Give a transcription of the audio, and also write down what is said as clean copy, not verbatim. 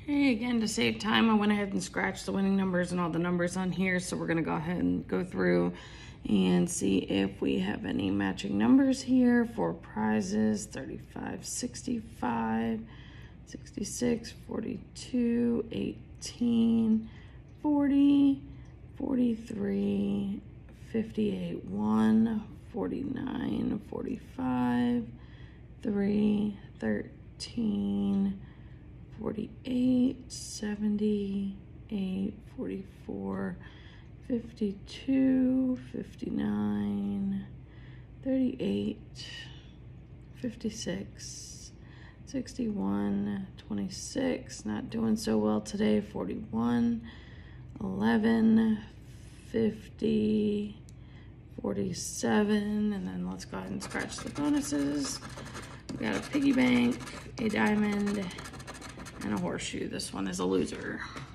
Okay, again, to save time, I went ahead and scratched the winning numbers and all the numbers on here. So we're going to go ahead and go through and see if we have any matching numbers here for prizes. 35, 65, 66, 42, 18, 40, 43, 58, 1, 49, 45, 3, 13, 48, 78, 44, 52, 59, 38, 56, 61, 26, not doing so well today, 41, 11, 50, 47, and then let's go ahead and scratch the bonuses. We got a piggy bank, a diamond, and a horseshoe. This one is a loser.